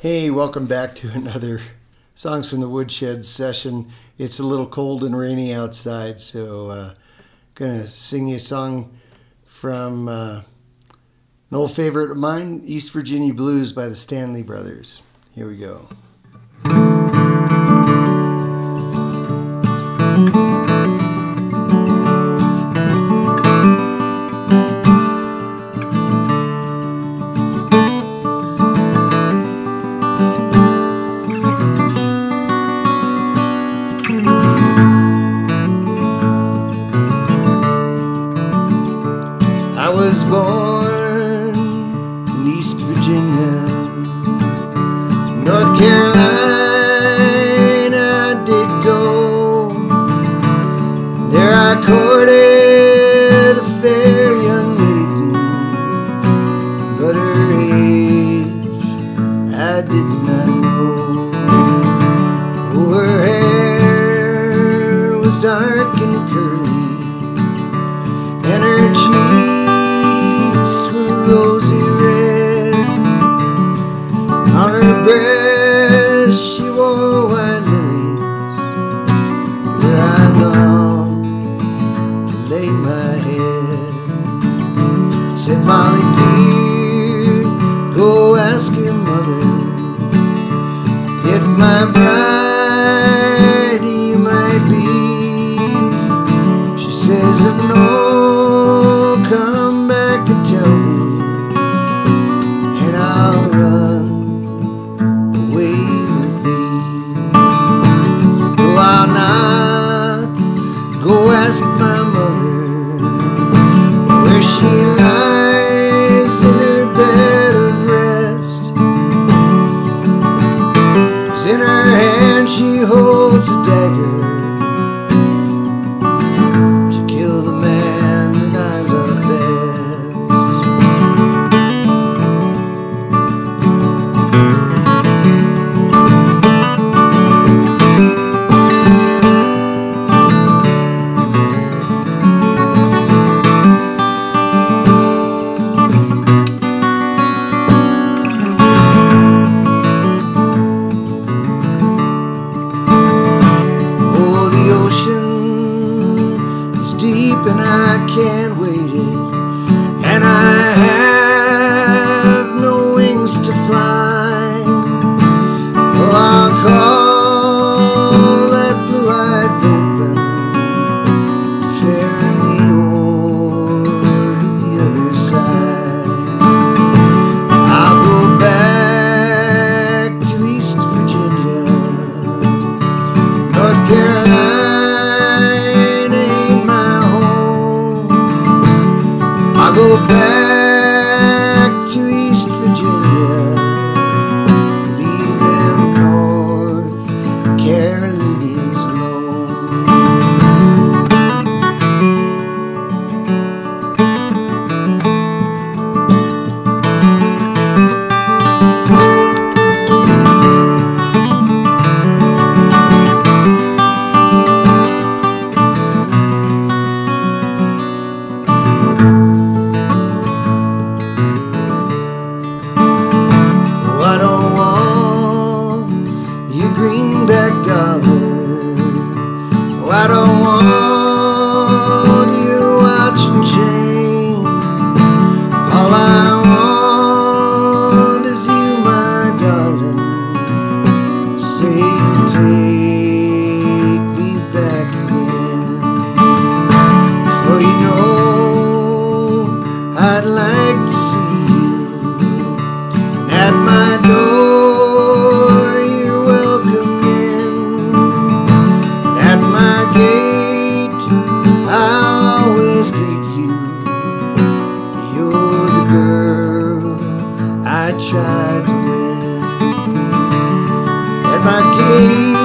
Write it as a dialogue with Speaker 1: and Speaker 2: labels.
Speaker 1: Hey, welcome back to another Songs from the Woodshed session. It's a little cold and rainy outside, so gonna sing you a song from an old favorite of mine, East Virginia Blues by the Stanley Brothers. Here we go. I was born in East Virginia, North Carolina I did go. There I courted a fair young maiden, but her age I did not know. Oh, her hair was dark and curly, and her cheeks rosy red. On her breast she wore white lilies, where I longed to lay my head. Said, Molly dear, go ask your mother if my bride you might be. She says, no, come back and tell me, and I'll run away with thee. No, I'll not go ask my mother where she lies in her bed of rest. 'Cause in her hand she holds a dagger to kill the man that I love best. Oh, the ocean is deep and I can't wade it, and I have no wings to fly. Oh, I'll call that blue-eyed boatman to ferry me over to the other side. I'll go back to East Virginia, North Carolina ain't my home. I'll go back to East Virginia, leave them North Carolinians alone. Oh, I don't want your greenback dollar. Oh, I don't want your watch and chain. All I want is you, my darling. Say you'll take me back again. For you know I'd like to see you at my door. You're welcome in, at my gate I'll always greet you. You're the girl I tried to win. At my gate